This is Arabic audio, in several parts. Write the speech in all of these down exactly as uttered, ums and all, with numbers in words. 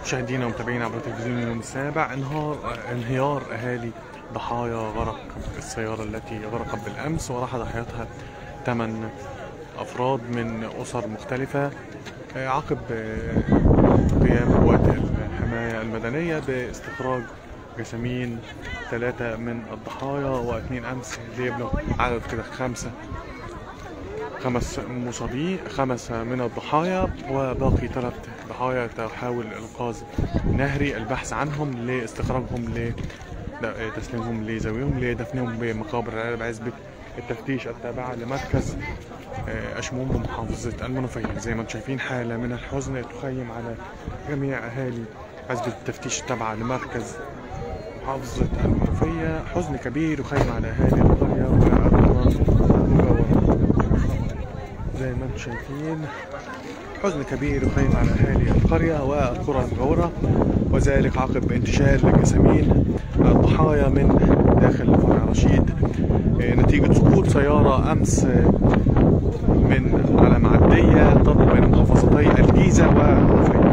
مشاهدينا ومتابعينا عبر تلفزيون اليوم السابع، انهار انهيار اهالي ضحايا غرق السياره التي غرقت بالامس، وراح ضحيتها ثمان افراد من اسر مختلفه عقب قيام قوات الحمايه المدنيه باستخراج جسامين ثلاثه من الضحايا واثنين امس، ليبلغ عدد كده خمسه خمس مصابين خمس من الضحايا، وباقي ثلاث ضحايا تحاول انقاذ نهري البحث عنهم لاستخراجهم لتسليمهم لذويهم لدفنهم بمقابر عزبة التفتيش التابعة لمركز أشموم بمحافظة المنوفية. زي ما انتم شايفين حالة من الحزن تخيم على جميع أهالي عزبة التفتيش التابعة لمركز محافظة المنوفية، حزن كبير يخيم على أهالي القرية والقرى المجاورة. زي ما انتم شايفين حزن كبير يخيم على اهالي القريه والقرى المجاوره، وذلك عقب انتشال جسامين الضحايا من داخل فرع رشيد نتيجه سقوط سياره امس من على معديه تربط بين محافظتي الجيزه والمنوفيه.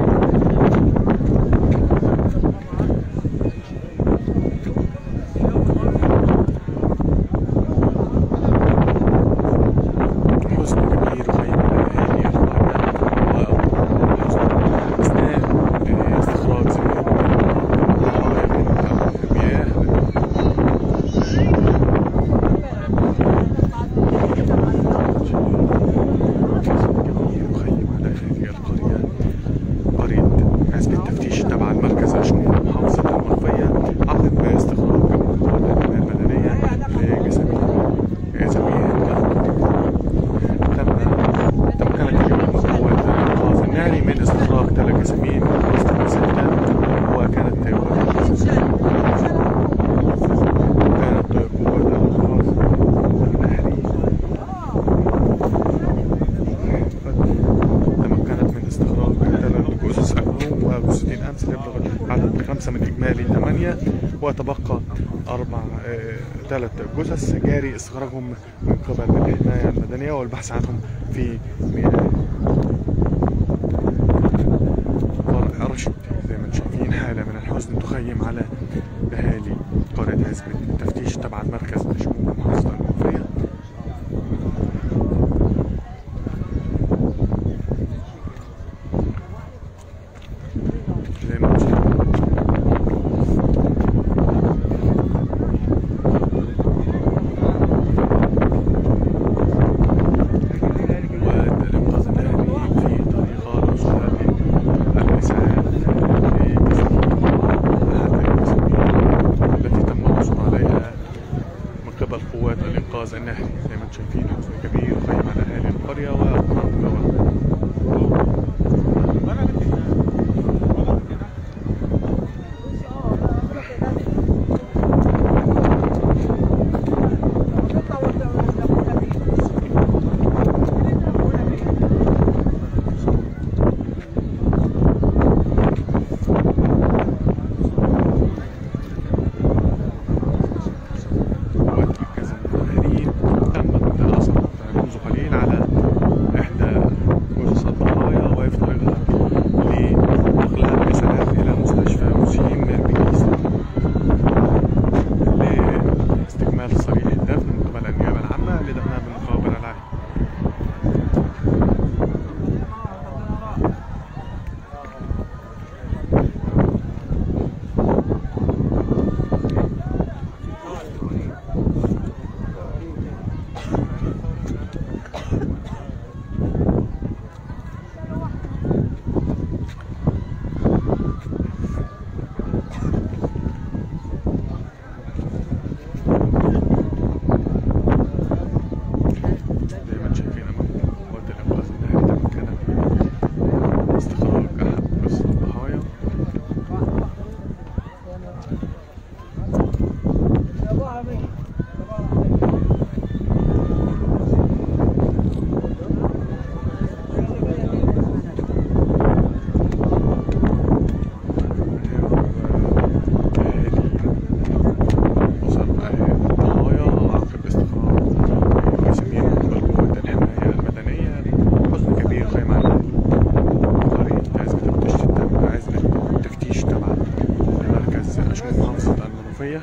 من إجمالي ثمانية، وتبقى أربع ثلاث جثث جاري استخراجهم من قبل الحماية المدنية والبحث عنهم في مياه فرع رشيد. زي ما انتم شايفين حالة من الحزن تخيم على أهالي قرية عزبة التفتيش تبع المركز أشموم محافظة المنوفية. زي ما انتم المنوفية.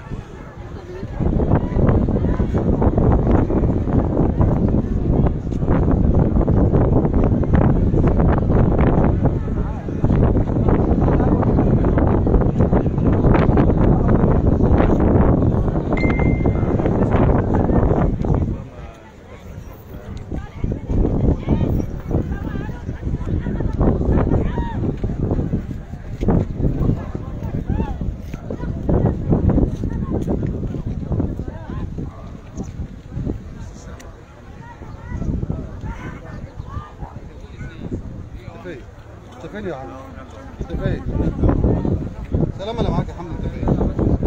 انت فين يا عم؟ انت فين؟ سلام انا معاك يا حمد. انت فين؟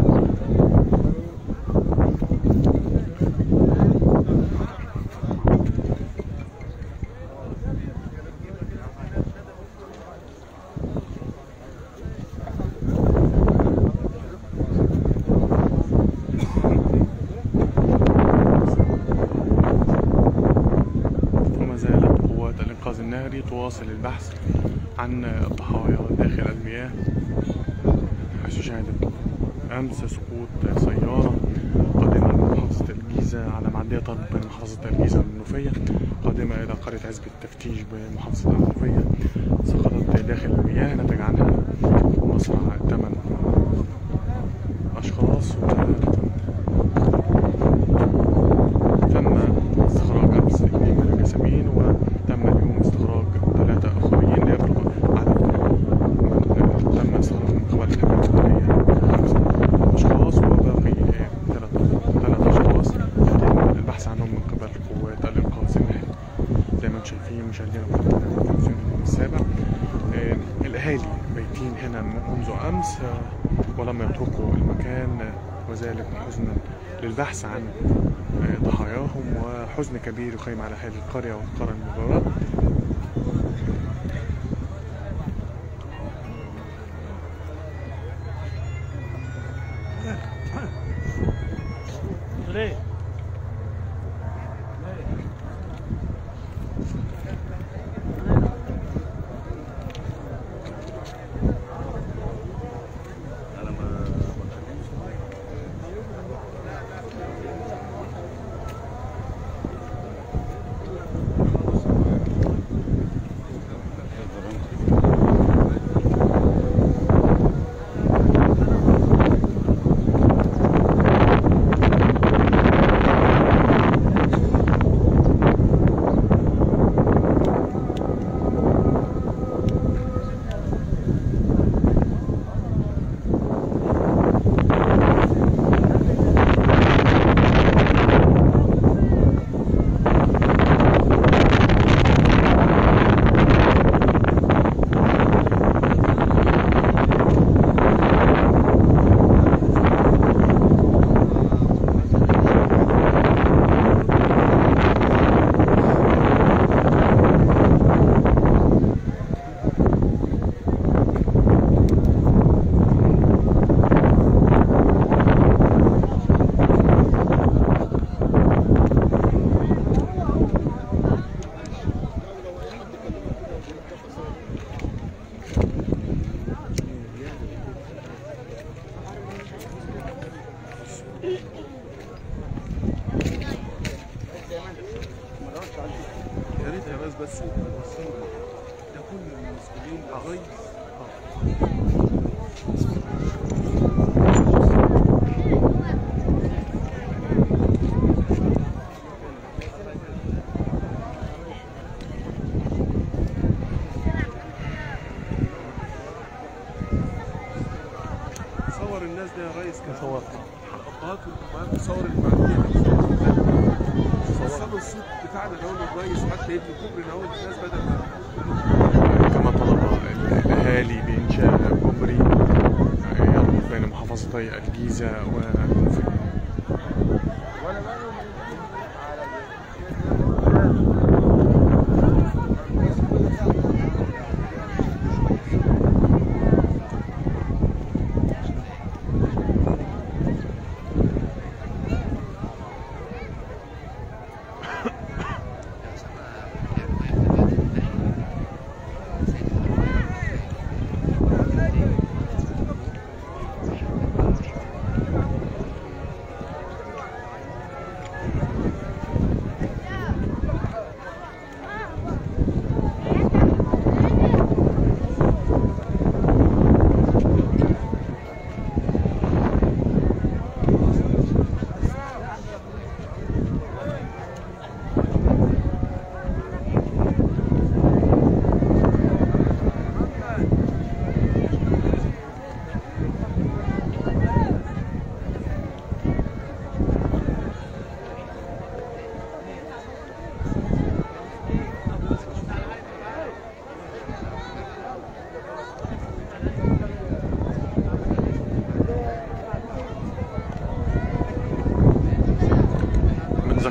وما زالت قوات الإنقاذ النهري تواصل البحث عن الضحايا داخل المياه، حيث شهدت أمس سقوط سيارة قادمة من محافظة الجيزة على معدية طرب بين محافظة الجيزة والمنوفية قادمة إلى قرية عزبة التفتيش بمحافظة المنوفية. سقطت داخل المياه، نتج عنها مصرع ثمان أشخاص، وتم استخراج أمس اثنين من الجسامين، وتم اليوم استخراج ثلاثة آخرين ليبلغ عدد من تم استخراج من قبل الحماية المدنية خمسة أشخاص، وباقي ثلاث ثلاث أشخاص يتم البحث عنهم من قبل قوات الإنقاذ النهري. زي ما انتم شايفين مشاهدينا ومتابعينا التلفزيون اليوم السابع، آه الأهالي بايتين هنا منذ أمس آه ولم يتركوا المكان، آه وذلك حزنا للبحث عن آه ضحاياهم، وحزن كبير يخيم على أهالي القرية والقرى المجاورة. يا ريت يا ناس بس الوصول ده كل المسؤولين الرئيس. صور الناس ده يا ريس، صور حققات والكفاءات، وصور المعلومات، وصلوا الصوت بتاعنا ده الرئيس حتى يبني كوبري نهون الناس بدل ما. كما طلب الأهالي بإنشاء كوبري يربط بين محافظتي الجيزة والمنوفية.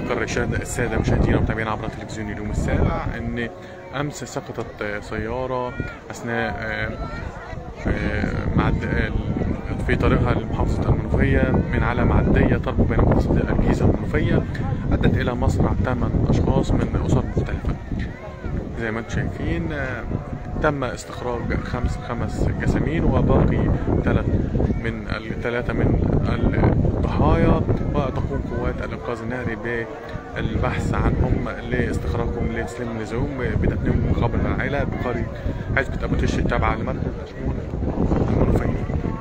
أذكر السادة مشاهدينا ومتابعينا عبر تلفزيون اليوم السابع أن أمس سقطت سيارة أثناء معد في طريقها لمحافظة المنوفية من على معدية تربط بين محافظة الجيزة والمنوفية، أدت إلى مصرع ثمان أشخاص من أسر مختلفة. زي ما انتم شايفين تم استخراج خمس خمس جسامين وباقي ثلاث من الثلاثة من الضحايا، وتقوم قوات الإنقاذ النهري بالبحث عنهم لاستخراجهم لتسليم النزوم بدفنهم مقابل العائلة بقرية عزبة أبو تش التابعة لمركز الشؤون المنوفية.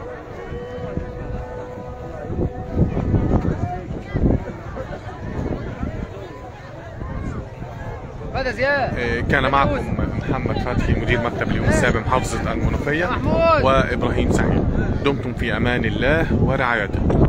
كان معكم محمد فتحي مدير مكتب اليوم السابع محافظة المنوفية وإبراهيم سعيد. دمتم في أمان الله ورعايته.